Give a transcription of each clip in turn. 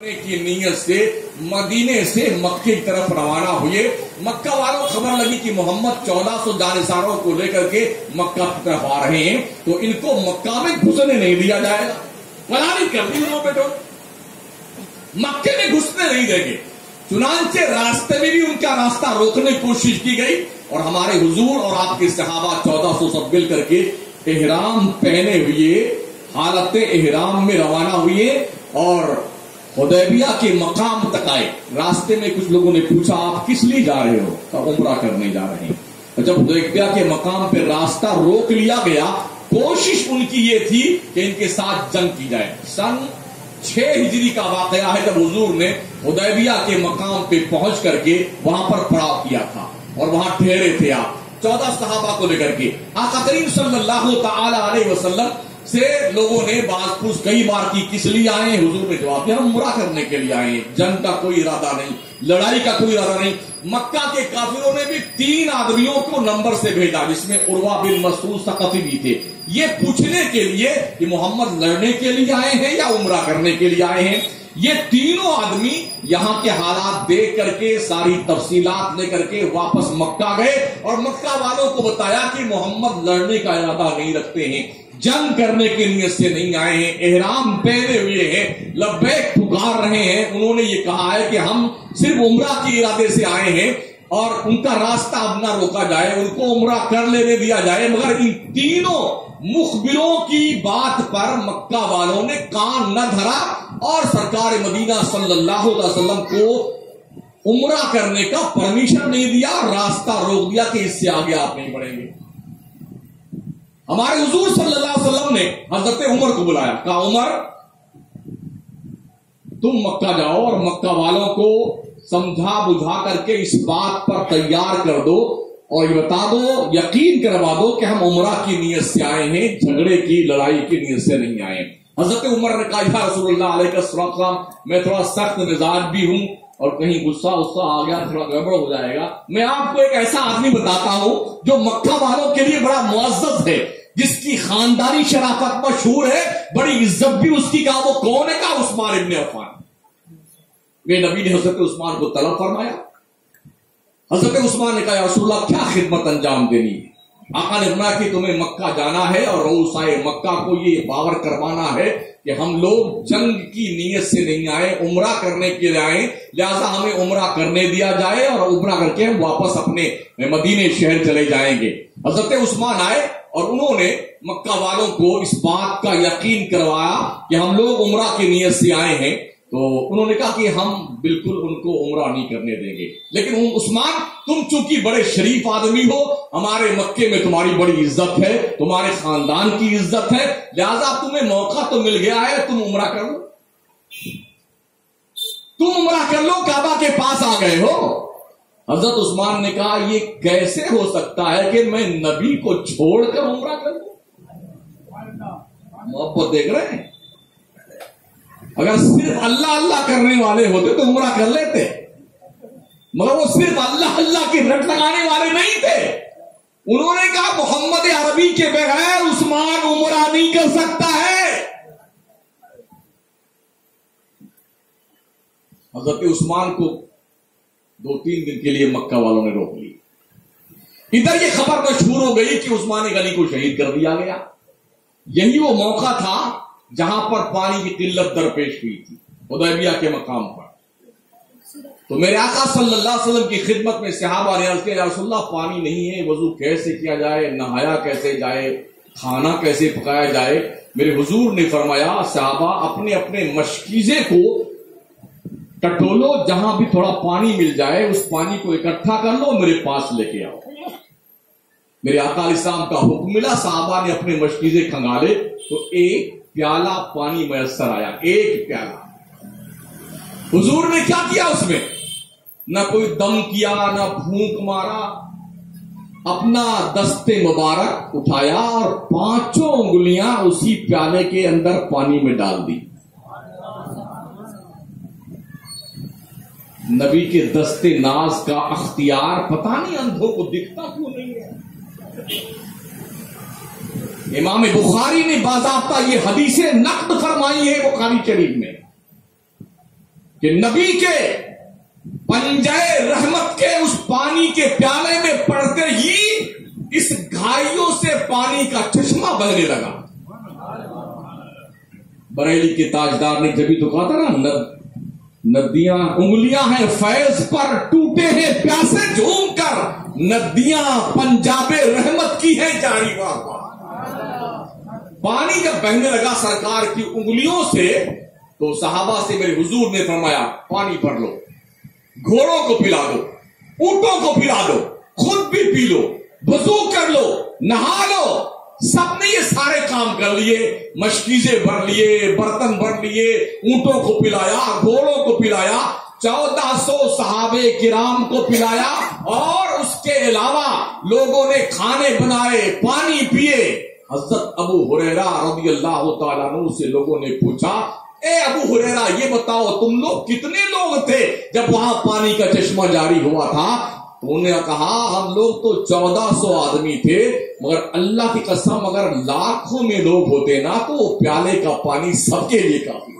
کی نیت سے مدینے سے مکے کی طرف روانہ ہوئے۔ مکہ والوں خبر لگی کہ محمد 1400 جانثاروں کو لے کر کے مکہ کی طرف آ رہے ہیں، تو ان کو مکہ میں گھسنے نہیں دیا جائے گا۔ پلاننگ کر دی انہوں نے، مکے میں گھسنے نہیں دیں گے۔ چنانچہ راستے میں بھی ان کا راستہ روکنے کی کوشش کی گئی، اور ہمارے حضور اور آپ کے صحابہ 1400 سب مل کر کے احرام پہنے ہوئے حالت احرام میں روانہ ہوئے اور حدیبیہ کے مقام تک آئے۔ راستے میں کچھ لوگوں نے پوچھا آپ کس لیے جا رہے ہو؟ تو عمرہ کرنے جا رہے ہیں۔ جب حدیبیہ کے مقام پہ راستہ روک لیا گیا، کوشش ان کی یہ تھی کہ ان کے ساتھ جنگ کی جائے۔ سن 6 ہجری کا واقعہ ہے جب حضور نے حدیبیہ کے مقام پہ پہنچ کر کے وہاں پر پڑاؤ کیا تھا اور وہاں ٹھہرے تھے آپ 14 صحابہ کو لے کر کے۔ آقا کریم صلی اللہ تعالی علیہ وسلم سے لوگوں نے باز پوچھ کئی بار کی کس لیے آئے ہیں؟ حضور نے جواب دیا ہم عمرہ کرنے کے لیے آئے ہیں، جنگ کا کوئی ارادہ نہیں، لڑائی کا کوئی ارادہ نہیں۔ مکہ کے کافروں نے بھی 3 آدمیوں کو نمبر سے بھیجا، جس میں عروہ بن مسعود ثقفی بھی تھے، یہ پوچھنے کے لیے کہ محمد لڑنے کے لیے آئے ہیں یا عمرہ کرنے کے لیے آئے ہیں۔ یہ تینوں آدمی یہاں کے حالات دیکھ کر کے ساری تفصیلات لے کر کے واپس مکہ گئے اور مکہ والوں کو بتایا کہ محمد لڑنے کا ارادہ نہیں رکھتے ہیں، جنگ کرنے کی نیت سے نہیں آئے ہیں، احرام پہنے ہوئے ہیں، لبیک پکار رہے ہیں۔ انہوں نے یہ کہا ہے کہ ہم صرف عمرہ کے ارادے سے آئے ہیں اور ان کا راستہ اب نہ روکا جائے، ان کو عمرہ کر لینے دیا جائے۔ مگر ان تینوں مخبروں کی بات پر مکہ والوں نے کان نہ دھرا اور سرکار مدینہ صلی اللہ علیہ وسلم کو عمرہ کرنے کا پرمیشن نہیں دیا، راستہ روک دیا کہ اس سے آگے آپ نہیں بڑھیں گے۔ ہمارے حضور صلی اللہ علیہ وسلم نے حضرت عمر کو بلایا، کہا عمر تم مکہ جاؤ اور مکہ والوں کو سمجھا بجھا کر کے اس بات پر تیار کر دو اور یہ بتا دو، یقین کروا دو کہ ہم عمرہ کی نیت سے آئے ہیں، جھگڑے کی لڑائی کی نیت سے نہیں آئے ہیں۔ حضرت عمر نے کہا یا رسول اللہ علیہ السلام میں تھوڑا سخت مزاج بھی ہوں اور کہیں غصہ آ گیا تھوڑا گڑبڑ ہو جائے گا۔ میں آپ کو ایک ایسا آدمی بتاتا ہوں جو مکہ والوں کے لیے بڑا معزز ہے، جس کی خاندانی شرافت مشہور ہے، بڑی عزت بھی اس کی۔ کہا وہ کون ہے؟ کہا عثمان ابن عفان۔ وہ نبی نے حضرت عثمان کو طلب فرمایا۔ حضرت عثمان نے کہا یا رسول اللہ کیا خدمت انجام دینی ہے؟ آقا نے فرمایا کہ تمہیں مکہ جانا ہے اور رؤسائے مکہ کو یہ باور کروانا ہے کہ ہم لوگ جنگ کی نیت سے نہیں آئے، عمرہ کرنے کے لیے آئے، لہذا ہمیں عمرہ کرنے دیا جائے اور عمرہ کر کے ہم واپس اپنے مدینے شہر چلے جائیں گے۔ حضرت عثمان آئے اور انہوں نے مکہ والوں کو اس بات کا یقین کروایا کہ ہم لوگ عمرہ کی نیت سے آئے ہیں، تو انہوں نے کہا کہ ہم بالکل ان کو عمرہ نہیں کرنے دیں گے، لیکن عثمان تم چونکہ بڑے شریف آدمی ہو، ہمارے مکے میں تمہاری بڑی عزت ہے، تمہارے خاندان کی عزت ہے، لہذا تمہیں موقع تو مل گیا ہے، تم عمرہ کر لو، تم عمرہ کر لو، کعبہ کے پاس آ گئے ہو۔ حضرت عثمان نے کہا یہ کیسے ہو سکتا ہے کہ میں نبی کو چھوڑ کر عمرہ کر لوں؟ محبت دیکھ رہے ہیں، اگر صرف اللہ اللہ کرنے والے ہوتے تو عمرہ کر لیتے، مگر وہ صرف اللہ اللہ کی رٹ لگانے والے نہیں تھے۔ انہوں نے کہا محمد عربی کے بغیر عثمان عمرہ نہیں کر سکتا ہے۔ حضرت عثمان کو 2-3 دن کے لیے مکہ والوں نے روک لی۔ ادھر یہ خبر مشہور ہو گئی کہ عثمان غنی کو شہید کر دیا گیا۔ یہی وہ موقع تھا جہاں پر پانی کی قلت درپیش ہوئی تھی، حدیبیہ کے مقام پر۔ تو میرے آقا صلی اللہ علیہ وسلم کی خدمت میں صحابہ نے عرض کیا یا رسول اللہ پانی نہیں ہے، وضو کیسے کیا جائے، نہایا کیسے جائے، کھانا کیسے پکایا جائے؟ میرے حضور نے فرمایا صحابہ اپنے اپنے مشکیزے کو ٹٹولو، جہاں بھی تھوڑا پانی مل جائے اس پانی کو اکٹھا کر لو، میرے پاس لے کے آؤ۔ میرے آقا علیہ السلام کا حکم ملا، صحابہ نے اپنے مشکیزے کھنگالے تو ایک پیالہ پانی میسر آیا، ایک پیالہ۔ حضور نے کیا کیا اس میں؟ نہ کوئی دم کیا، نہ پھونک مارا، اپنا دست مبارک اٹھایا اور 5 انگلیاں اسی پیالے کے اندر پانی میں ڈال دی۔ نبی کے دست ناز کا اختیار پتہ نہیں اندھوں کو دکھتا کیوں نہیں ہے۔ امام بخاری نے باضابطہ یہ حدیثیں نقل فرمائی ہے بخاری شریف میں۔ کہ نبی کے پنجے رحمت کے اس پانی کے پیالے میں پڑتے ہی اس گھائیوں سے پانی کا چشمہ بہنے لگا. بریلی کے تاجدار نے جبھی تو کہا تھا نا، ندیاں انگلیاں ہیں فیض پر، ٹوٹے ہیں پیاسے جھوم کر، ندیاں پنجاب رحمت کی ہے جاری. واہ! پانی جب بہنے لگا سرکار کی انگلیوں سے تو صحابہ سے میرے حضور نے فرمایا پانی بھر لو، گھوڑوں کو پلا دو، اونٹوں کو پلا دو، خود بھی پی لو، وضو کر لو، نہا لو. سب نے یہ سارے کام کر لیے، مشکیزیں بھر لیے، برتن بھر لیے، اونٹوں کو پلایا، گھوڑوں کو پلایا، 1400 صحابہ کرام کو پلایا، اور اس کے علاوہ لوگوں نے کھانے بنائے، پانی پیے. حضرت ابو ہریرہ رضی اللہ تعالیٰ عنہ سے لوگوں نے پوچھا، اے ابو ہریرہ یہ بتاؤ تم لوگ کتنے لوگ تھے جب وہاں پانی کا چشمہ جاری ہوا تھا؟ انہوں نے کہا ہم لوگ تو 1400 آدمی تھے، مگر اللہ کی قسم اگر لاکھوں میں لوگ ہوتے نا تو وہ پیالے کا پانی سب کے لیے کافی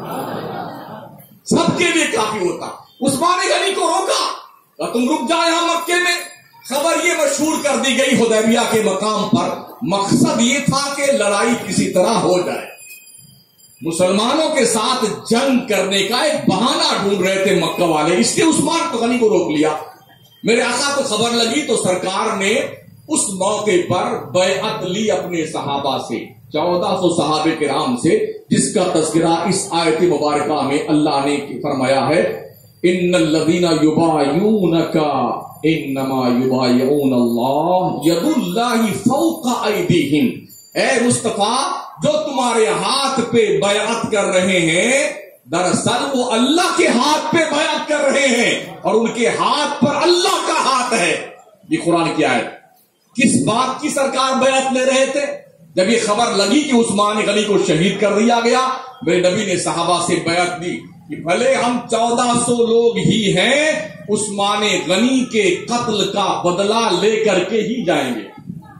سب کے لیے کافی ہوتا. عثمان غنی کو روکا کہ تم رک جاؤ یہاں مکے میں. خبر یہ مشہور کر دی گئی حدیبیہ کے مقام پر. مقصد یہ تھا کہ لڑائی کسی طرح ہو جائے، مسلمانوں کے ساتھ جنگ کرنے کا ایک بہانہ ڈھونڈ رہے تھے مکہ والے، اس لیے عثمان غنی کو روک لیا. میرے آقا کو خبر لگی تو سرکار نے اس موقع پر بیعت لی اپنے صحابہ سے، 1400 صحابہ کرام سے، جس کا تذکرہ اس آیت مبارکہ میں اللہ نے فرمایا ہے ان الذین یبایعونک انما یبایعون اللہ ید اللہ فوق ایدیہم. اے مصطفیٰ جو تمہارے ہاتھ پہ بیعت کر رہے ہیں دراصل وہ اللہ کے ہاتھ پہ بیعت کر رہے ہیں، اور ان کے ہاتھ پر اللہ کا ہاتھ ہے. یہ قرآن کی آیت. کس بات کی سرکار بیعت لے رہے تھے؟ جب یہ خبر لگی کہ عثمان غنی کو شہید کر دیا گیا، میرے نبی نے صحابہ سے بیعت دی کہ بھلے ہم 1400 لوگ ہی ہیں، عثمان غنی کے قتل کا بدلہ لے کر کے ہی جائیں گے.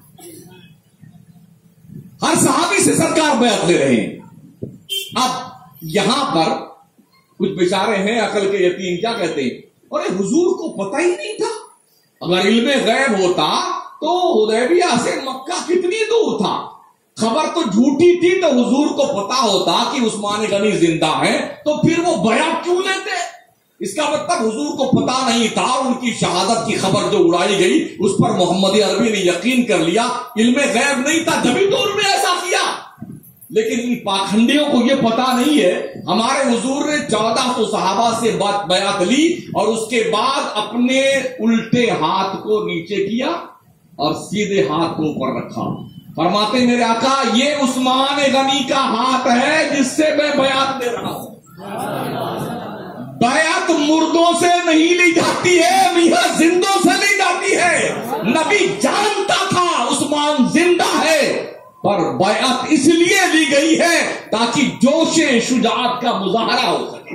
ہر صحابی سے سرکار بیعت لے رہے ہیں. اب یہاں پر کچھ بیچارے ہیں عقل کے یتیم، کیا کہتے ہیں، اور حضور کو پتہ ہی نہیں تھا. اگر علم غیب ہوتا تو حدیبیہ سے مکہ کتنی دور تھا؟ خبر تو جھوٹی تھی، تو حضور کو پتا ہوتا کہ عثمان غنی زندہ ہیں تو پھر وہ بیعت کیوں لیتے؟ اس کا مطلب حضور کو پتا نہیں تھا. ان کی شہادت کی خبر جو اڑائی گئی اس پر محمد عربی نے یقین کر لیا. علم غیب نہیں تھا جبھی تو انہوں نے ایسا کیا. لیکن ان پاکھنڈیوں کو یہ پتا نہیں ہے ہمارے حضور نے 1400 صحابہ سے بیعت لی اور اس کے بعد اپنے الٹے ہاتھ کو نیچے کیا اور سیدھے ہاتھ کو اوپر رکھا. فرماتے میرے آقا یہ عثمان غنی کا ہاتھ ہے جس سے میں بیعت دے رہا ہوں. بیعت مردوں سے نہیں لی جاتی ہے میاں، زندوں سے لی جاتی ہے. نبی جانتا تھا عثمان زندہ ہے، پر بیعت اس لیے لی گئی ہے تاکہ جوش شجاعت کا مظاہرہ ہو سکے.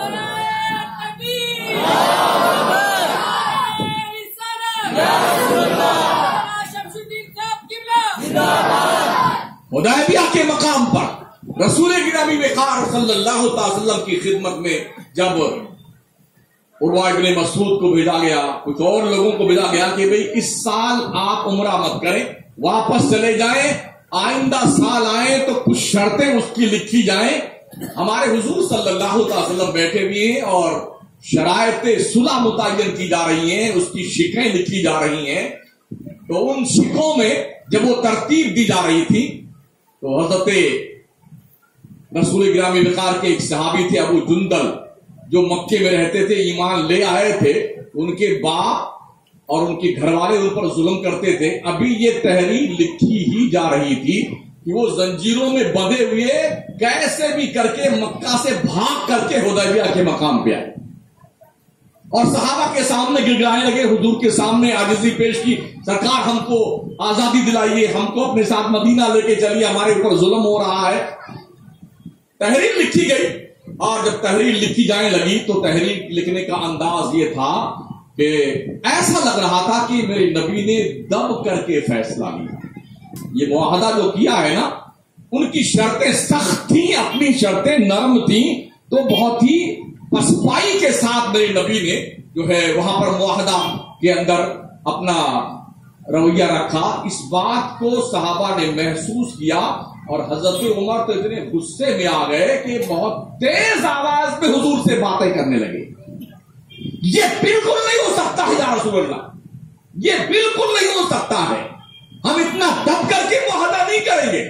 حدیبیہ کے مقام پر رسول گرامی وقار صلی اللہ علیہ وسلم کی خدمت میں جب عروہ ابن مسعود کو بھیجا گیا، کچھ اور لوگوں کو بھیجا گیا کہ بھئی اس سال آپ عمرہ مت کریں، واپس چلے جائیں، آئندہ سال آئیں تو کچھ شرطیں اس کی لکھی جائیں. ہمارے حضور صلی اللہ علیہ وسلم بیٹھے ہوئے ہیں اور شرائط صلح متعین کی جا رہی ہیں، اس کی شکیں لکھی جا رہی ہیں. تو ان شکوں میں جب وہ ترتیب دی جا رہی تھی تو حضرت رسول گرامی وقار کے ایک صحابی تھے ابو جندل، جو مکے میں رہتے تھے، ایمان لے آئے تھے. ان کے باپ اور ان کے گھر والے ان پر ظلم کرتے تھے. ابھی یہ تحریر لکھی ہی جا رہی تھی کہ وہ زنجیروں میں بندھے ہوئے کیسے بھی کر کے مکہ سے بھاگ کر کے حدیبیہ کے مقام پہ آئے اور صحابہ کے سامنے گڑگڑانے لگے. حضور کے سامنے عاجزی پیش کی، سرکار ہم کو آزادی دلائیے، ہم کو اپنے ساتھ مدینہ لے کے چلیے، ہمارے اوپر ظلم ہو رہا ہے. تحریر لکھی گئی اور جب تحریر لکھی جانے لگی تو تحریر لکھنے کا انداز یہ تھا کہ ایسا لگ رہا تھا کہ میرے نبی نے دب کر کے فیصلہ لیا. یہ معاہدہ جو کیا ہے نا، ان کی شرطیں سخت تھیں، اپنی شرطیں نرم تھیں، تو بہت ہی पसपाई के साथ मेरे नबी ने जो है वहां पर मुआहदा के अंदर अपना रवैया रखा। इस बात को सहाबा ने महसूस किया और हजरत उमर तो इतने गुस्से में आ गए कि बहुत तेज आवाज में हुजूर से बातें करने लगे। ये बिल्कुल नहीं हो सकता है या रसूल अल्लाह, ये बिल्कुल नहीं हो सकता है, हम इतना दब करके मुआहदा नहीं करेंगे।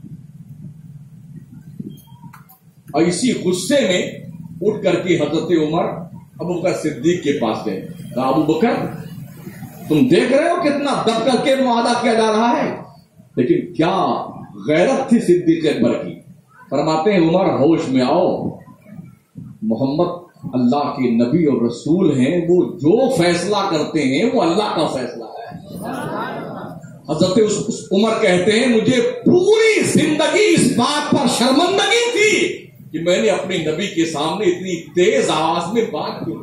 और इसी गुस्से में उठ करके हजरत उमर अबू बकर सिद्दीक के पास गए। कहा, अबू बकर, तुम देख रहे हो कितना दब करके मुआहदा किया जा रहा है, लेकिन क्या गैरत थी सिद्दीक अकबर की। फरमाते हैं, उमर होश में आओ, मोहम्मद अल्लाह के नबी और रसूल हैं, वो जो फैसला करते हैं वो अल्लाह का फैसला है। हजरत उमर कहते हैं, मुझे पूरी जिंदगी इस बात पर शर्मिंदगी थी कि मैंने अपने नबी के सामने इतनी तेज आवाज में बात की।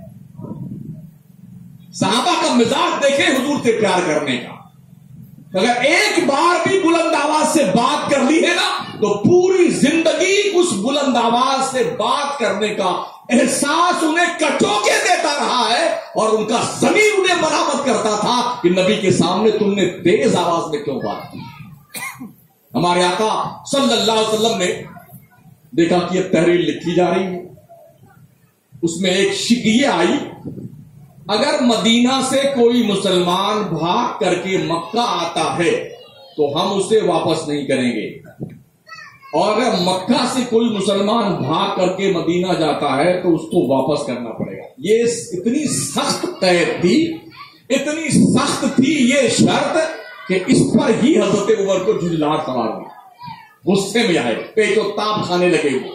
सहाबा का मिजाज देखे हुजूर से प्यार करने का, अगर एक बार भी बुलंद आवाज से बात कर ली है ना तो पूरी जिंदगी उस बुलंद आवाज से बात करने का एहसास उन्हें कचोके देता रहा है और उनका ज़मीर उन्हें मलामत करता था कि नबी के सामने तुमने तेज आवाज में क्यों बात की। हमारे आका सल्लल्लाहु अलैहि वसल्लम ने देखा कि यह तहरीर लिखी जा रही है, उसमें एक शिकये आई, अगर मदीना से कोई मुसलमान भाग करके मक्का आता है तो हम उसे वापस नहीं करेंगे, और अगर मक्का से कोई मुसलमान भाग करके मदीना जाता है तो उसको वापस करना पड़ेगा। ये इतनी सख्त कैद थी, इतनी सख्त थी ये शर्त कि इस पर ही हजरत उमर को झुंझलाहट सवार हुई, गुस्से में आए, पेचो ताप खाने लगे वो।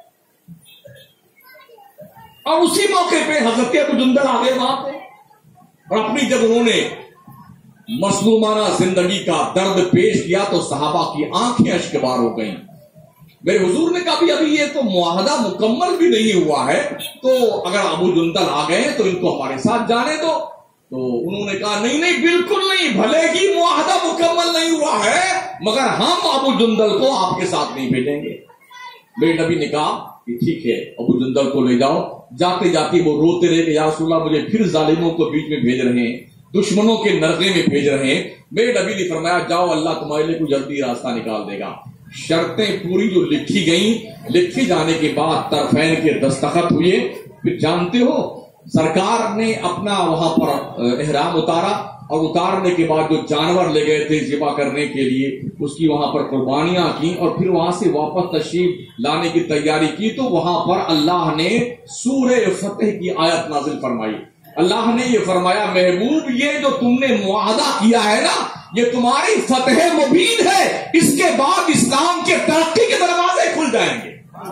और उसी मौके पे हजरत अबू जुंदल आ गए वहां पे, और अपनी जब उन्होंने मसलूमाना जिंदगी का दर्द पेश किया तो सहाबा की आंखें अश्कबार हो गईं। मेरे हुजूर ने कहा, अभी ये तो मुआहदा मुकम्मल भी नहीं हुआ है, तो अगर अबू जुंदल आ गए तो इनको हमारे साथ जाने दो। तो उन्होंने कहा, नहीं नहीं, बिल्कुल नहीं, भले ही मुआहदा मुकम्मल नहीं हुआ है मगर हम अबू जुंदल को आपके साथ नहीं भेजेंगे। मेरे नबी ने कहा कि ठीक है, अबू जुंदल को ले जाओ। जाते जाते वो रोते रहे कि या रसूल अल्लाह, मुझे फिर जालिमों को बीच में भेज रहे हैं, दुश्मनों के नरके में भेज रहे हैं। मेरे नबी ने फरमाया, जाओ, अल्लाह तुम्हारे लिए कोई जल्दी रास्ता निकाल देगा। शर्तें पूरी जो लिखी गई, लिखी जाने के बाद तरफैन के दस्तखत हुए। फिर जानते हो, सरकार ने अपना वहां पर एहराम उतारा, और उतारने के बाद जो जानवर ले गए थे ज़िबा करने के लिए, उसकी वहां पर कुर्बानियां की, और फिर वहां से वापस तशरीफ लाने की तैयारी की। तो वहां पर अल्लाह ने सूरे फतेह की आयत नाजिल फरमाई। अल्लाह ने ये फरमाया, महबूब, ये जो तुमने मुआहदा किया है ना, ये तुम्हारी फतेह मुबीन है, इसके बाद इस्लाम के तरक्की के दरवाजे खुल जाएंगे।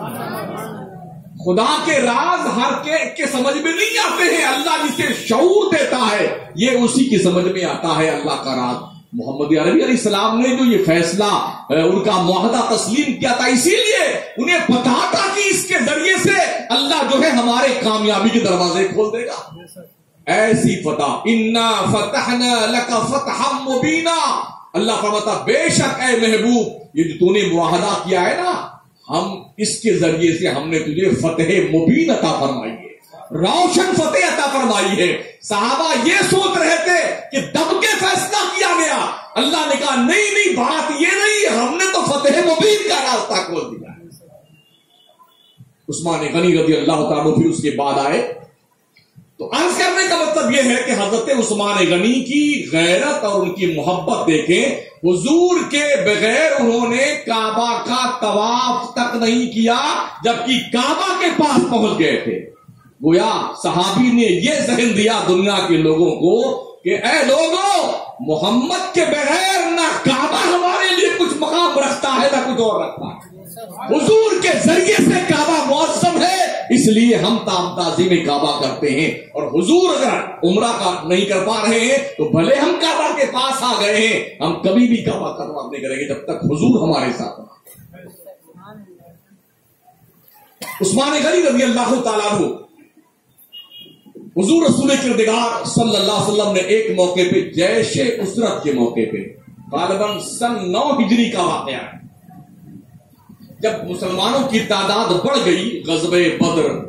खुदा के राज हर के समझ में नहीं आते हैं, अल्लाह जिसे शऊर देता है ये उसी की समझ में आता है अल्लाह का राज। मोहम्मद अरबी अलैहिस्सलाम ने जो ये फैसला उनका मुआहदा तस्लीम किया था, इसीलिए उन्हें पता था कि इसके जरिए से अल्लाह जो है हमारे कामयाबी के दरवाजे खोल देगा। ऐसी फतह, इन्ना फतहना लका फतहम मुबीना, अल्लाह फरमाता, बेशक ऐ महबूब, ये जो तूने मुआहदा किया है ना, हम इसके जरिए से हमने तुझे फतेह मुबीन अता फरमाई है, रोशन फतेह अता फरमाई है। सहाबा ये सोच रहे थे कि दब के फैसला किया गया, अल्लाह ने कहा नहीं नहीं, बात ये नहीं, हमने तो फतेह मुबीन का रास्ता खोल दिया। उस्मान गनी रज़ी अल्लाह तआला फिर उसके बाद आए। तो अर्ज करने का मतलब यह है कि हजरत उस्मान गनी की गैरत और उनकी मोहब्बत देखें। हुजूर के बगैर उन्होंने काबा का तवाफ तक नहीं किया, जबकि काबा के पास पहुंच गए थे। गोया सहाबी ने यह जहन दिया दुनिया के लोगों को कि ऐ लोगों, मोहम्मद के बगैर ना काबा हमारे लिए कुछ मकाम रखता है ना कुछ और रखता है। हुजूर के जरिए से काबा मुअज़्ज़म है, इसलिए हम ताज़ी में काबा करते हैं। और हुजूर अगर उम्रा का नहीं कर पा रहे हैं तो भले हम काबा के पास आ गए हैं, हम कभी भी काबा का तवाफ नहीं करेंगे जब तक हुजूर हमारे साथ हैं। उस्मान गनी रज़ी अल्लाह तआला अन्हु, हुजूर रसूल किरदिगार सल्लल्लाहु अलैहि वसल्लम ने एक मौके पे जैशे उसरत के मौके पे, गालिबन सन 9 हिजरी का वाकया है, जब मुसलमानों की तादाद बढ़ गई, गज़वे बद्र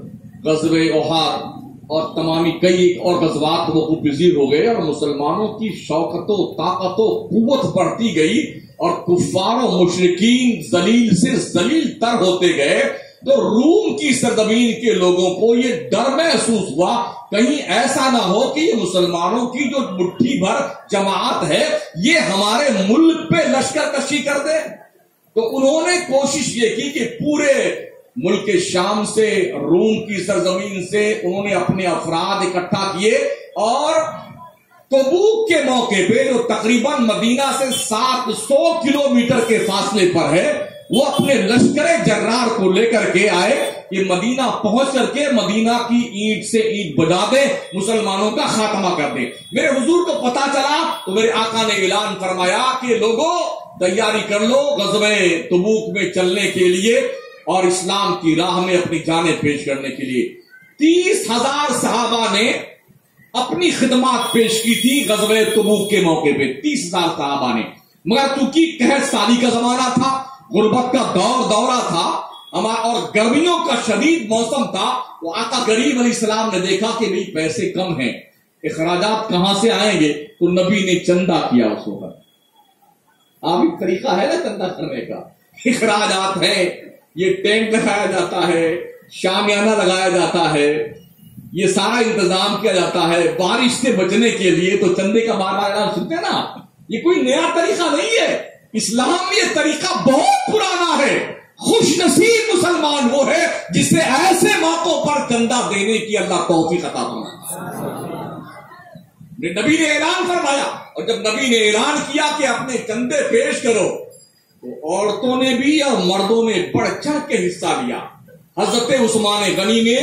غزوہ احد اور تمامی کئی اور غزوات وقوع پذیر ہو گئے اور مسلمانوں کی شوکت و طاقت و قوت بڑھتی گئی اور کفار و مشرکین ذلیل سے ذلیل تر ہوتے گئے، تو روم کی سرزمین کے لوگوں کو یہ ڈر محسوس ہوا کہیں ایسا نہ ہو کہ یہ مسلمانوں کی جو مٹھی بھر جماعت ہے یہ ہمارے ملک پہ لشکر کشی کر دے۔ تو انہوں نے کوشش یہ کی کہ پورے ملک شام سے، روم کی سرزمین سے انہوں نے اپنے افراد اکٹھا کیے اور تبوک کے موقع پہ جو تقریباً مدینہ سے 700 کلومیٹر کے فاصلے پر ہے، وہ اپنے لشکر جرار کو لے کر کے آئے کہ مدینہ پہنچ کر کے مدینہ کی اینٹ سے اینٹ بجا دے، مسلمانوں کا خاتمہ کر دے۔ میرے حضور کو پتا چلا تو میرے آقا نے اعلان فرمایا کہ لوگوں تیاری کر لو غزوہ تبوک میں چلنے کے لیے اور اسلام کی راہ میں اپنی جانیں پیش کرنے کے لیے۔ 30,000 صحابہ نے اپنی خدمات پیش کی تھی غزوہ تبوک کے موقع پہ، 30,000 صحابہ نے، مگر چونکہ قحط سالی کا زمانہ تھا، غربت کا دورہ تھا اور گرمیوں کا شدید موسم تھا، وہ آقا کریم علیہ السلام نے دیکھا کہ بھئی پیسے کم ہیں، اخراجات کہاں سے آئیں گے، تو نبی نے چندہ کیا اس وقت۔ عام طریقہ ہے نا چندہ کرنے کا، اخراجات ہیں، یہ ٹینٹ لگایا جاتا ہے، شامیانہ لگایا جاتا ہے، یہ سارا انتظام کیا جاتا ہے بارش سے بچنے کے لیے، تو چندے کا بار بار اعلان سنتے ہیں نا، یہ کوئی نیا طریقہ نہیں ہے، اسلام میں یہ طریقہ بہت پرانا ہے۔ خوش نصیب مسلمان وہ ہے جسے ایسے موقعوں پر چندہ دینے کی اللہ توفیق عطا فرمائے۔ نبی نے اعلان فرمایا، اور جب نبی نے اعلان کیا کہ اپنے چندے پیش کرو تو عورتوں نے بھی اور مردوں نے بڑھ چڑھ کے حصہ لیا۔ حضرت عثمان غنی نے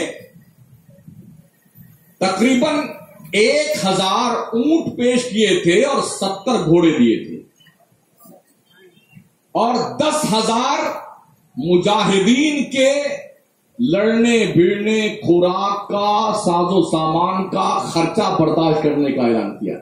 تقریباً 1000 اونٹ پیش کیے تھے اور 70 گھوڑے دیے تھے، اور 10,000 مجاہدین کے لڑنے بھیڑنے خوراک کا ساز و سامان کا خرچہ برداشت کرنے کا اعلان کیا۔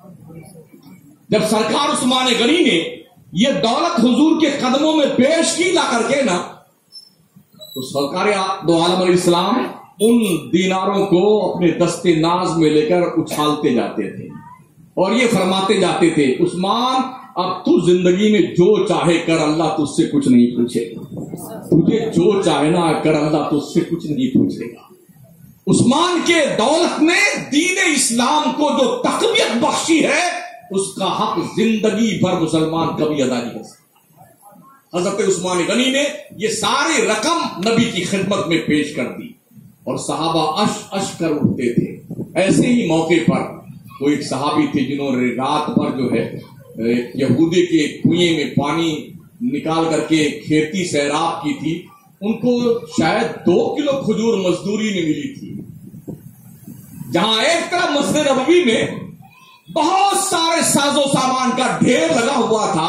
جب سرکار عثمان غنی نے یہ دولت حضور کے قدموں میں پیش کی لا کر کے نا، تو سرکار دو عالم علیہ السلام ان دیناروں کو اپنے دستے ناز میں لے کر اچھالتے جاتے تھے اور یہ فرماتے جاتے تھے، عثمان اب تو زندگی میں جو چاہے کر، اللہ تجھ سے کچھ نہیں پوچھے گا، تجھے جو چاہے نا کر، اللہ تجھ سے کچھ نہیں پوچھے گا۔ عثمان کے دولت نے دین اسلام کو جو تقویت بخشی ہے اس کا حق زندگی بھر مسلمان کبھی ادا نہیں کر سکتا۔ حضرت عثمان غنی نے یہ ساری رقم نبی کی خدمت میں پیش کر دی اور صحابہ اش کر اٹھتے تھے۔ ایسے ہی موقع پر وہ ایک صحابی تھے جنہوں نے رات بھر جو ہے یہودی کے کنویں میں پانی نکال کر کے کھیتی سیراب کی تھی، ان کو شاید 2 کلو کھجور مزدوری میں ملی تھی۔ جہاں ایک طرف مسجد نبوی میں بہت سارے ساز و سامان کا ڈھیر لگا ہوا تھا،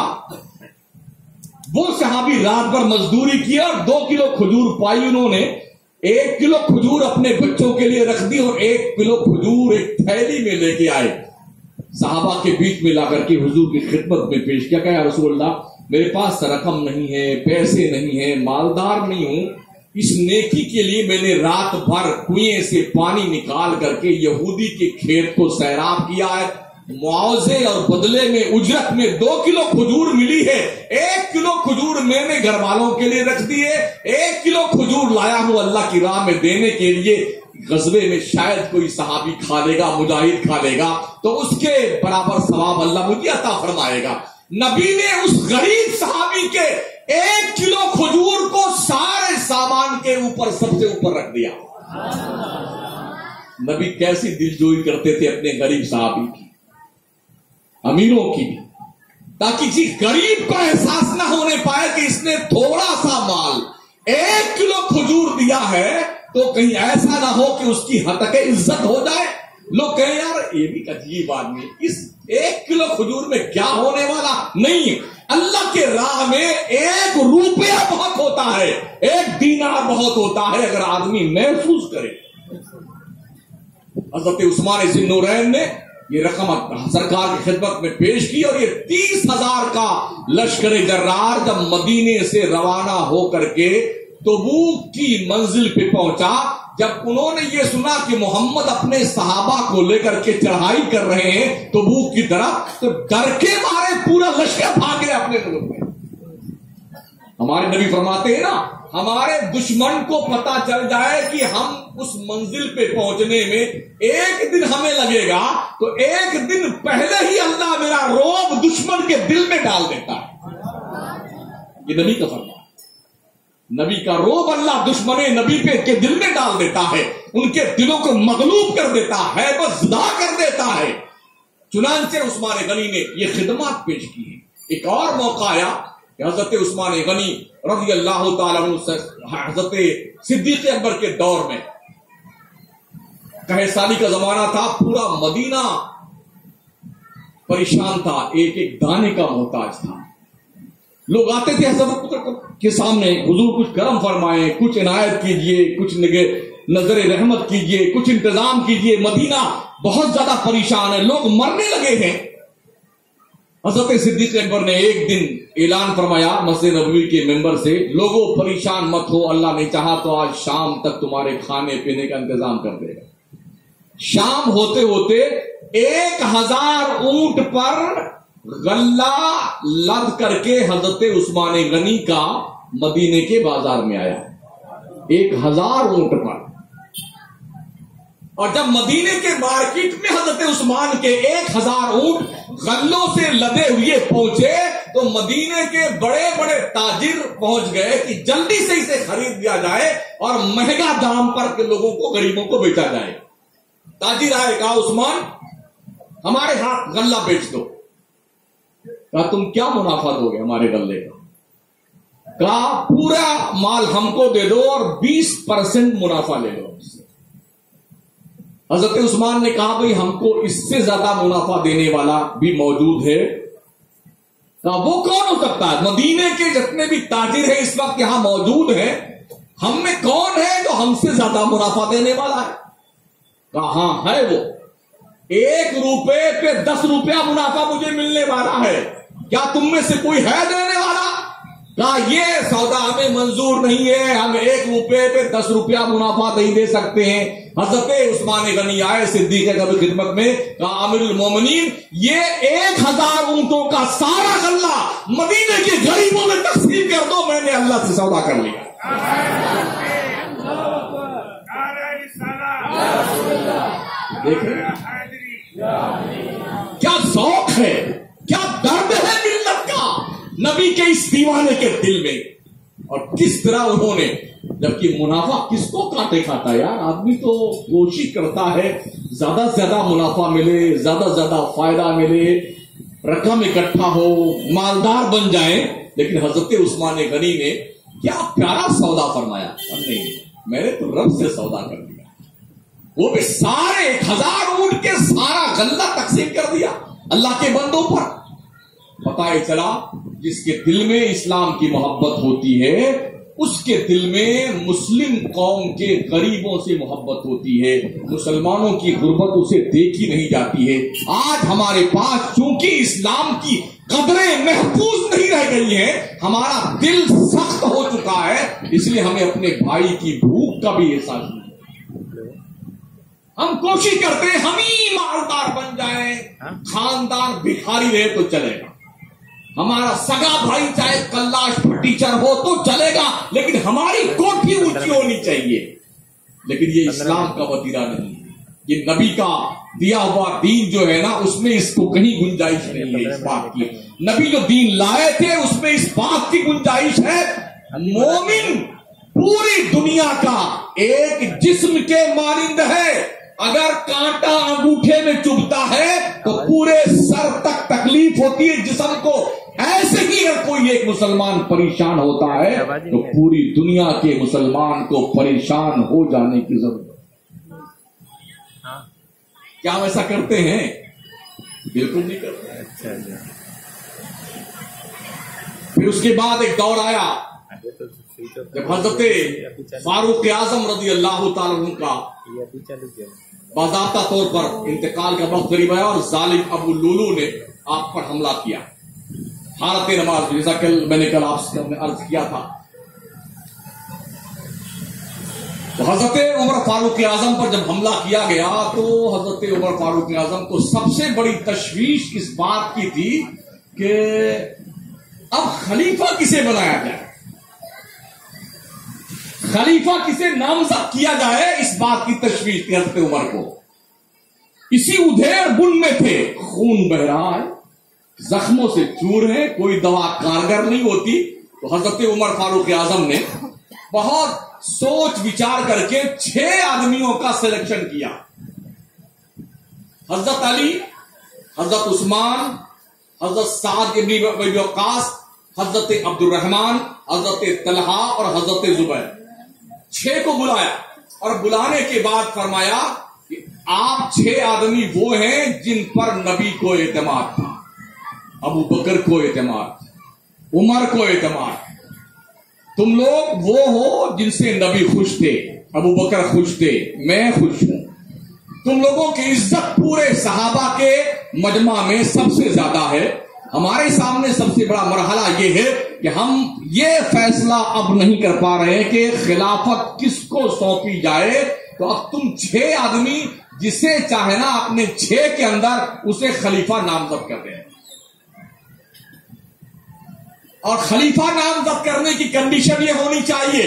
وہ صحابی رات بھر مزدوری کی اور 2 کلو کھجور پائی انہوں نے، 1 کلو کھجور اپنے بچوں کے لیے رکھ دی اور 1 کلو کھجور ایک تھیلی میں لے کے آئے، صحابہ کے بیچ میں لا کر کے حضور کی خدمت میں پیش کیا کہ یا رسول اللہ میرے پاس رقم نہیں ہے، پیسے نہیں ہے، مالدار نہیں ہوں، اس نیکی کے لیے میں نے رات بھر کنویں سے پانی نکال کر کے یہودی کے کھیت کو سیراب کیا ہے، معاوضے اور بدلے میں اجرت میں 2 کلو کھجور ملی ہے، 1 کلو کھجور میں نے گھر والوں کے لیے رکھ دیے، 1 کلو کھجور لایا ہوں اللہ کی راہ میں دینے کے لیے، غزوے میں شاید کوئی صحابی کھا لے گا، مجاہد کھا لے گا تو اس کے برابر ثواب اللہ مجھے عطا فرمائے گا۔ نبی نے اس غریب صحابی کے 1 کلو کھجور کو سارے سامان کے اوپر سب سے اوپر رکھ دیا۔ نبی کیسی دلجوئی کرتے تھے اپنے غریب صحابی کی، امیروں کی بھی، تاکہ کسی غریب کو احساس نہ ہونے پائے کہ اس نے تھوڑا سا مال 1 کلو کھجور دیا ہے تو کہیں ایسا نہ ہو کہ اس کی ہتک عزت ہو جائے، لوگ کہیں یار یہ بھی عجیب آدمی، اس 1 کلو کھجور میں کیا ہونے والا نہیں۔ اللہ کے راہ میں 1 روپیہ بہت ہوتا ہے، 1 دینار بہت ہوتا ہے اگر آدمی محسوس کرے۔ حضرت عثمان ذی النورین نے یہ رقم سرکار کی خدمت میں پیش کی اور یہ 30,000 کا لشکر جرار جب مدینے سے روانہ ہو کر کے تبوک کی منزل پہ پہنچا. جب انہوں نے یہ سنا کہ محمد اپنے صحابہ کو لے کر کے چڑھائی کر رہے ہیں تبوک کی طرف, تو ڈر کے مارے پورا لشکر بھاگ گئے اپنے ملک میں. ہمارے نبی فرماتے ہیں نا, ہمارے دشمن کو پتا چل جائے کہ ہم اس منزل پہ پہنچنے میں ایک دن ہمیں لگے گا, تو ایک دن پہلے ہی اللہ میرا روب دشمن کے دل میں ڈال دیتا ہے. یہ نبی کا فرمان. نبی کا روب اللہ دشمن نبی پہ کے دل میں ڈال دیتا ہے, ان کے دلوں کو مغلوب کر دیتا ہے, بس زدہ کر دیتا ہے. چنانچہ عثمان غنی نے یہ خدمات پیش کی ہیں. ایک اور موقع آیا کہ حضرت عثمان غنی رضی اللہ تعالیٰ عنہ سے حضرت صدیق اکبر کے دور میں, کہے سالی کا زمانہ تھا, پورا مدینہ پریشان تھا, ایک ایک دانے کا محتاج تھا. لوگ آتے تھے حضرت کے سامنے, حضور کچھ کرم فرمائیں, کچھ عنایت کیجئے, کچھ نظر رحمت کیجئے, کچھ انتظام کیجئے, مدینہ بہت زیادہ پریشان ہے, لوگ مرنے لگے ہیں. حضرت صدیق اکبر نے ایک دن اعلان فرمایا مسجد نبوی کے ممبر سے, لوگوں پریشان مت ہو, اللہ نے چاہا تو آج شام تک تمہارے کھانے پینے کا انتظام کر دے گا. شام ہوتے ہوتے 1000 اونٹ پر غلہ لد کر کے حضرت عثمان غنی کا مدینے کے بازار میں آیا, 1000 اونٹ پر. اور جب مدینے کے مارکیٹ میں حضرت عثمان کے 1000 اونٹ غلوں سے لدے ہوئے پہنچے, تو مدینے کے بڑے بڑے تاجر پہنچ گئے کہ جلدی سے اسے خرید دیا جائے اور مہنگا دام پر کے لوگوں کو, غریبوں کو بیچا جائے. تاجر آئے, کہا عثمان ہمارے ہاتھ غلہ بیچ دو. کہا تم کیا منافع دو گے ہمارے غلے کا؟ کہا پورا مال ہم کو دے دو اور 20% منافع لے لو. حضرت عثمان نے کہا بھئی ہم کو اس سے زیادہ منافع دینے والا بھی موجود ہے. کہا وہ کون ہو سکتا ہے؟ مدینے کے جتنے بھی تاجر ہیں اس وقت یہاں موجود ہیں, ہم میں کون ہے جو ہم سے زیادہ منافع دینے والا ہے؟ کہا ہاں ہے وہ, 1 روپے پہ 10 روپیہ منافع مجھے ملنے والا ہے, کیا تم میں سے کوئی ہے دینے والا؟ کہا یہ سودا ہمیں منظور نہیں ہے, ہم 1 روپے پہ 10 روپیہ منافع نہیں دے سکتے ہیں. حضرت عثمان غنی آئے صدیق اکبر کی خدمت میں, کہا امیر المومنین یہ 1000 اونٹوں کا سارا غلہ مدینے کے غریبوں میں تقسیم کر دو, میں نے اللہ سے سودا کر لیا. دیکھیں کیا ذوق ہے, کیا درد ہے ملت کا نبی کے اس دیوانے کے دل میں, اور کس طرح انہوں نے, جبکہ منافع کس کو کاٹے کھاتا ہے یار, آدمی تو کوشش کرتا ہے زیادہ سے زیادہ منافع ملے, زیادہ سے زیادہ فائدہ ملے, رقم اکٹھا ہو, مالدار بن جائیں. لیکن حضرت عثمان غنی نے کیا پیارا سودا فرمایا, نہیں میں نے تو رب سے سودا کر دیا, وہ بھی سارے 1000 اونٹ کے سارا غلہ تقسیم کر دیا اللہ کے بندوں پر. پتہ چلا جس کے دل میں اسلام کی محبت ہوتی ہے اس کے دل میں مسلم قوم کے غریبوں سے محبت ہوتی ہے, مسلمانوں کی غربت اسے دیکھی نہیں جاتی ہے. آج ہمارے پاس چونکہ اسلام کی قدریں محفوظ نہیں رہ گئی ہیں, ہمارا دل سخت ہو چکا ہے, اس لیے ہمیں اپنے بھائی کی بھوک کا بھی احساس نہیں. ہم کوشش کرتے ہیں ہم ہی مالدار بن جائیں, خاندان بھکاری رہے تو چلے گا, ہمارا سگا بھائی چاہے کلاش ٹیچر ہو تو چلے گا, لیکن ہماری کوٹھی اونچی ہونی چاہیے. لیکن یہ اسلام کا وتیرہ نہیں ہے, یہ نبی کا دیا ہوا دین جو ہے نا, اس میں اس کو کہیں گنجائش نہیں ہے اس بات کی. نبی جو دین لائے تھے اس میں اس بات کی گنجائش ہے, مومن پوری دنیا کا ایک جسم کے مانند ہے, اگر کانٹا انگوٹھے میں چبھتا ہے تو پورے سر تک تکلیف ہوتی ہے جسم کو. ایسے ہی اگر کوئی ایک مسلمان پریشان ہوتا ہے تو پوری دنیا کے مسلمان کو پریشان ہو جانے کی ضرورت ہے. کیا ہم ایسا کرتے ہیں؟ بالکل نہیں کرتے. پھر اس کے بعد ایک دور آیا جب حضرت فاروق اعظم رضی اللہ تعالیٰ عنہ کا باضابطہ طور پر انتقال کا وقت قریب آیا اور ظالم ابو لولو نے آپ پر حملہ کیا حالت نماز, جیسا کہ میں نے کل آپ سے عرض کیا تھا. تو حضرت عمر فاروق اعظم پر جب حملہ کیا گیا تو حضرت عمر فاروق اعظم کو سب سے بڑی تشویش اس بات کی تھی کہ اب خلیفہ کسے بنایا جائے، خلیفہ کسے نامزد کیا جائے، اس بات کی تشویش تھی حضرت عمر کو۔ اسی ادھیڑ بن میں تھے، خون بہ رہا ہے، زخموں سے چور ہے، کوئی دوا کارگر نہیں ہوتی۔ تو حضرت عمر فاروق اعظم نے بہت سوچ وچار کر کے 6 آدمیوں کا سلیکشن کیا، حضرت علی، حضرت عثمان، حضرت سعد ابن ابی وقاص، حضرت عبد الرحمن، حضرت طلحہ اور حضرت زبیر۔ 6 کو بلایا اور بلانے کے بعد فرمایا کہ آپ 6 آدمی وہ ہیں جن پر نبی کو اعتماد تھا، ابو بکر کو اعتماد، عمر کو اعتماد، تم لوگ وہ ہو جن سے نبی خوش تھے، ابو بکر خوش تھے، میں خوش ہوں، تم لوگوں کی عزت پورے صحابہ کے مجمع میں سب سے زیادہ ہے، ہمارے سامنے سب سے بڑا مرحلہ یہ ہے کہ ہم یہ فیصلہ اب نہیں کر پا رہے ہیں کہ خلافت کس کو سونپی جائے، تو اب تم 6 آدمی جسے چاہے نا اپنے 6 کے اندر اسے خلیفہ نامزد کر دیں۔ اور خلیفہ نامزد کرنے کی کنڈیشن یہ ہونی چاہیے،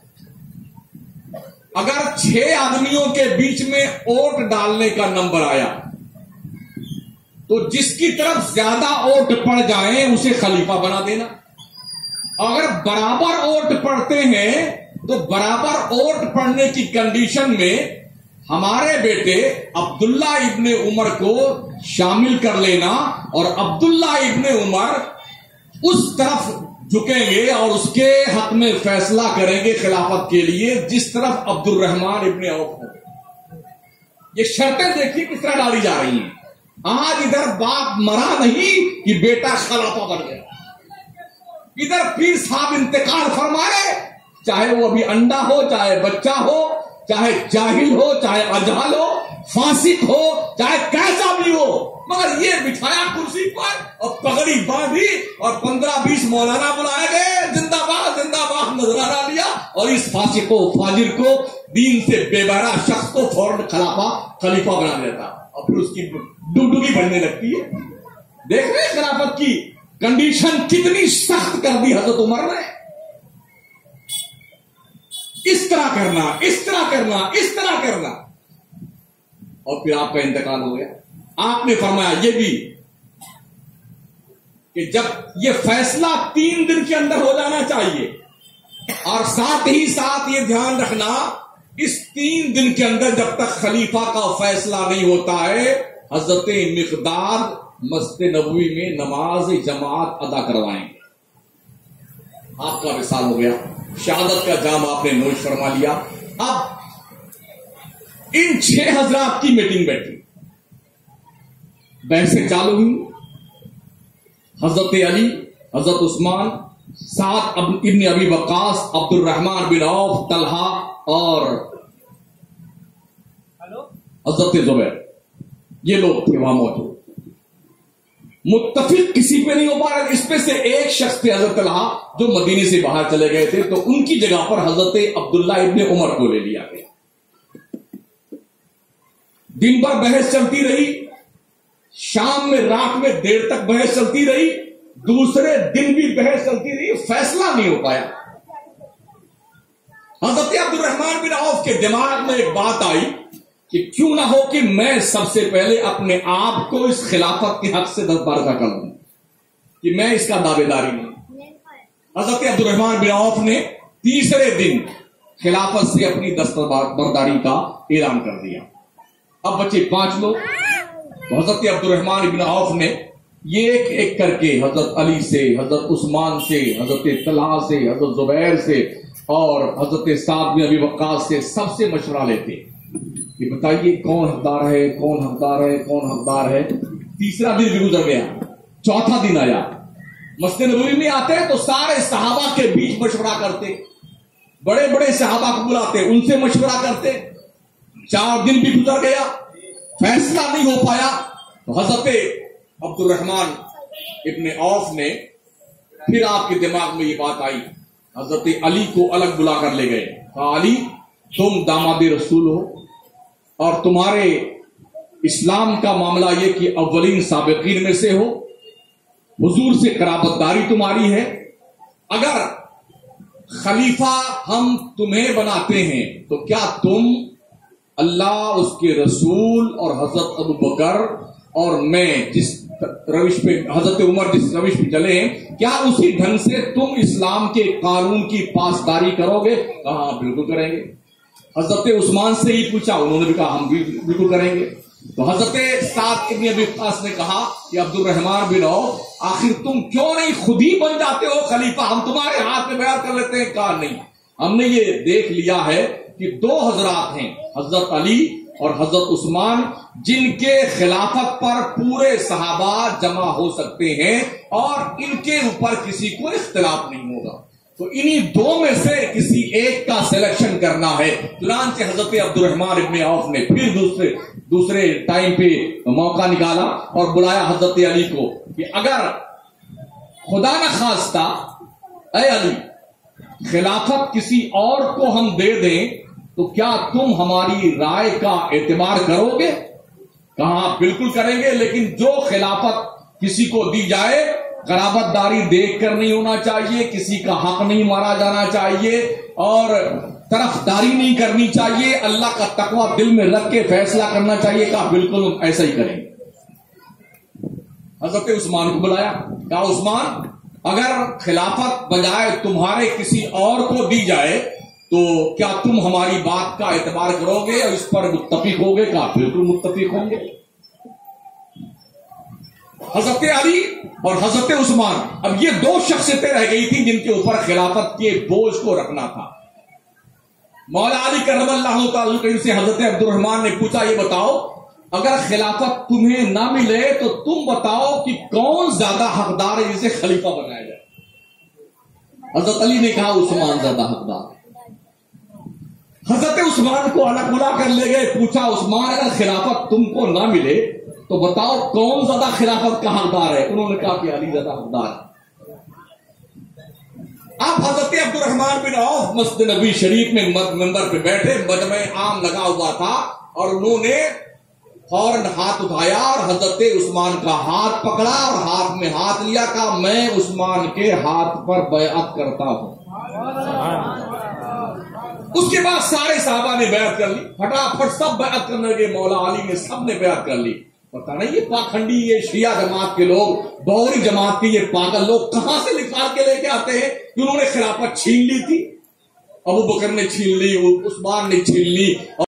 اگر 6 آدمیوں کے بیچ میں ووٹ ڈالنے کا نمبر آیا تو جس کی طرف زیادہ ووٹ پڑ جائیں اسے خلیفہ بنا دینا، اگر برابر ووٹ پڑتے ہیں تو برابر ووٹ پڑنے کی کنڈیشن میں ہمارے بیٹے عبداللہ ابن عمر کو شامل کر لینا، اور عبداللہ ابن عمر اس طرف جھکیں گے اور اس کے حق میں فیصلہ کریں گے خلافت کے لیے جس طرف عبد الرحمن ابن عوف ہو۔ یہ شرطیں دیکھیے کس طرح ڈالی جا رہی ہیں۔ آج ادھر باپ مرا نہیں کہ بیٹا خلافہ بن گیا، ادھر پیر صاحب انتقال فرمائے، چاہے وہ ابھی انڈا ہو، چاہے بچہ ہو، چاہے جاہل ہو، چاہے اجہل ہو، فاسق ہو، چاہے کیسا بھی ہو، مگر یہ بٹھایا کرسی پر اور پگڑی باندھی اور 15-20 مولانا بلائے گئے، زندہ باد زندہ باد نذرانہ لیا، اور اس فاسق و فاجر کو، دین سے بے بہرا شخص کو فوراً خلیفہ بنا دیتا، اور پھر اس کی ڈگڈگی بڑھنے لگتی ہے۔ دیکھ رہے خلافت کی کنڈیشن کتنی سخت کر دی حضرت عمر نے، اس طرح کرنا، اس طرح کرنا، اس طرح کرنا، اور پھر آپ کا انتقال ہو گیا۔ آپ نے فرمایا یہ بھی کہ جب یہ فیصلہ 3 دن کے اندر ہو جانا چاہیے، اور ساتھ ہی ساتھ یہ دھیان رکھنا اس 3 دن کے اندر جب تک خلیفہ کا فیصلہ نہیں ہوتا ہے حضرت مقداد مسجد نبوی میں نماز جماعت ادا کروائیں گے۔ آپ کا وصال ہو گیا، شہادت کا جام آپ نے نوش فرما لیا۔ اب ان 6 حضرات کی میٹنگ بیٹھی، بحثیں چالو ہوئی، حضرت علی، حضرت عثمان، سعد ابن ابی وقاص، عبد الرحمن بن عوف، طلحہ اور حضرت زبیر، یہ لوگ تھے وہاں موجود، متفق کسی پہ نہیں ہو پا رہے۔ اس پہ سے ایک شخص تھے حضرت طلحہ جو مدینے سے باہر چلے گئے تھے، تو ان کی جگہ پر حضرت عبداللہ ابن عمر کو لے لیا گیا۔ دن بھر بحث چلتی رہی، شام میں رات میں دیر تک بحث چلتی رہی، دوسرے دن بھی بحث چلتی رہی، فیصلہ نہیں ہو پایا۔ حضرت عبد الرحمن بن عوف کے دماغ میں ایک بات آئی کہ کیوں نہ ہو کہ میں سب سے پہلے اپنے آپ کو اس خلافت کے حق سے دستبردار کر لوں کہ میں اس کا دعوے داری نہیں۔ حضرت عبد الرحمن بن عوف نے تیسرے دن خلافت سے اپنی دستبرداری کا اعلان کر دیا۔ اب بچے 5 لوگ، حضرت عبد الرحمن بن عوف نے یہ ایک ایک کر کے حضرت علی سے، حضرت عثمان سے، حضرت طلحہ سے، حضرت زبیر سے اور حضرت سعد بن ابی وقاص سے سب سے مشورہ لیتے کہ بتائیے کون حقدار ہے، کون حقدار ہے، کون حقدار ہے۔ تیسرا دن بھی گزر گیا، چوتھا دن آیا، مسجد نبوی میں آتے تو سارے صحابہ کے بیچ مشورہ کرتے، بڑے بڑے صحابہ کو بلاتے، ان سے مشورہ کرتے۔ 4 دن بھی گزر گیا، فیصلہ نہیں ہو پایا، تو حضرت عبد الرحمن ابن عوف نے پھر آپ کے دماغ میں یہ بات آئی، حضرت علی کو الگ بلا کر لے گئے، کہا علی تم داماد رسول ہو اور تمہارے اسلام کا معاملہ یہ کہ اولین سابقین میں سے ہو، حضور سے قرابت داری تمہاری ہے، اگر خلیفہ ہم تمہیں بناتے ہیں تو کیا تم اللہ، اس کے رسول اور حضرت ابو بکر اور میں جس روش پہ، حضرت عمر جس روش پہ چلے ہیں، کیا اسی ڈھنگ سے تم اسلام کے قانون کی پاسداری کرو گے؟ کہا بالکل کریں گے۔ حضرت عثمان سے ہی پوچھا، انہوں نے بھی کہا ہم بھی بالکل کریں گے۔ تو حضرت سعد ابن ابی وقاص نے کہا کہ عبد الرحمن بن عوف، آخر تم کیوں نہیں خود ہی بن جاتے ہو خلیفہ، ہم تمہارے ہاتھ میں بیعت کر لیتے ہیں؟ کہا نہیں، ہم نے یہ دیکھ لیا ہے کہ دو حضرات ہیں، حضرت علی اور حضرت عثمان، جن کے خلافت پر پورے صحابہ جمع ہو سکتے ہیں اور ان کے اوپر کسی کو اختلاف نہیں ہوگا، تو انہی دو میں سے کسی ایک کا سلیکشن کرنا ہے۔ چنانچہ حضرت عبد الرحمن ابن عوف نے پھر دوسرے ٹائم پہ موقع نکالا اور بلایا حضرت علی کو کہ اگر خدا نہ خواستہ اے علی خلافت کسی اور کو ہم دے دیں تو کیا تم ہماری رائے کا اعتبار کرو گے؟ کہا بالکل کریں گے، لیکن جو خلافت کسی کو دی جائے قرابت داری دیکھ کر نہیں ہونا چاہیے، کسی کا حق نہیں مارا جانا چاہیے اور طرفداری نہیں کرنی چاہیے، اللہ کا تقوی دل میں رکھ کے فیصلہ کرنا چاہیے۔ کہا بالکل ایسا ہی کریں گے۔ حضرت عثمان کو بلایا، کہا عثمان اگر خلافت بجائے تمہارے کسی اور کو دی جائے تو کیا تم ہماری بات کا اعتبار کرو گے اور اس پر متفق ہوگے؟ کہا بالکل متفق ہوں گے۔ حضرت علی اور حضرت عثمان، اب یہ دو شخصیتیں رہ گئی تھیں جن کے اوپر خلافت کے بوجھ کو رکھنا تھا۔ مولا علی کرم اللہ تعالی عنہ سے حضرت عبد الرحمن نے پوچھا یہ بتاؤ اگر خلافت تمہیں نہ ملے تو تم بتاؤ کہ کون زیادہ حقدار ہے جسے خلیفہ بنایا جائے؟ حضرت علی نے کہا عثمان زیادہ حقدار ہے۔ حضرت عثمان کو الگ بلا کر لے گئے، پوچھا عثمان اگر خلافت تم کو نہ ملے تو بتاؤ کون زیادہ خلافت کا حقدار ہے؟ انہوں نے کہا کہ علی زیادہ حقدار ہے۔ اب حضرت عبد الرحمن بن عوف مسجد نبی شریف میں منبر پہ بیٹھے، مجمع عام لگا ہوا تھا اور انہوں نے فوراً ہاتھ اٹھایا اور حضرت عثمان کا ہاتھ پکڑا اور ہاتھ میں ہاتھ لیا، کہا میں عثمان کے ہاتھ پر بیعت کرتا ہوں۔ اس کے بعد سارے صحابہ نے بیعت کر لی، پھٹافٹ سب بیعت کرنے لگے، مولا علی نے سب نے بیعت کر لی۔ پتا نہیں یہ پاکھنڈی، یہ شیعہ جماعت کے لوگ، بوری جماعت کے یہ پاگل لوگ کہاں سے نکال کے لے کے آتے ہیں کہ انہوں نے خلافت چھین لی تھی، ابو بکر نے چھین لی، عثمان نے چھین لی۔